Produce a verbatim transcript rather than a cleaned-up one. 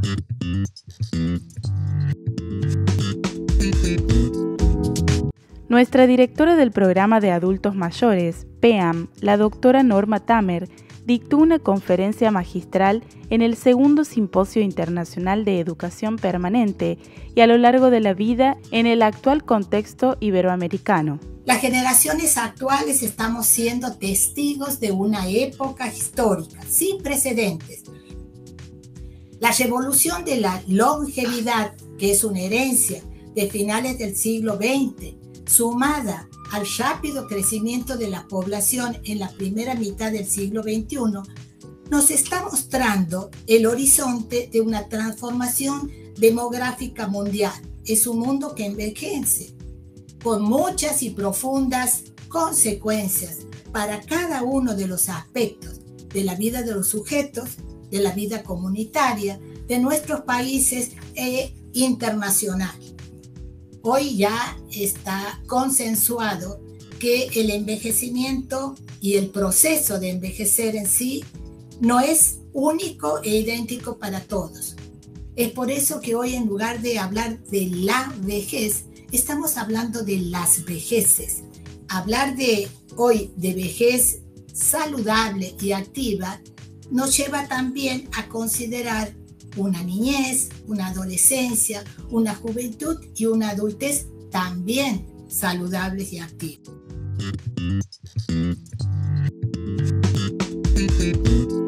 Nuestra directora del programa de adultos mayores, P A M, la doctora Norma Tamer, dictó una conferencia magistral en el segundo Simposio Internacional de Educación Permanente y a lo largo de la vida en el actual contexto iberoamericano. Las generaciones actuales estamos siendo testigos de una época histórica sin precedentes. La revolución de la longevidad, que es una herencia de finales del siglo veinte, sumada al rápido crecimiento de la población en la primera mitad del siglo veintiuno, nos está mostrando el horizonte de una transformación demográfica mundial. Es un mundo que envejece, con muchas y profundas consecuencias para cada uno de los aspectos de la vida de los sujetos, de la vida comunitaria, de nuestros países e internacional. Hoy ya está consensuado que el envejecimiento y el proceso de envejecer en sí no es único e idéntico para todos. Es por eso que hoy, en lugar de hablar de la vejez, estamos hablando de las vejeces. Hablar de hoy de vejez saludable y activa nos lleva también a considerar una niñez, una adolescencia, una juventud y una adultez también saludables y activas.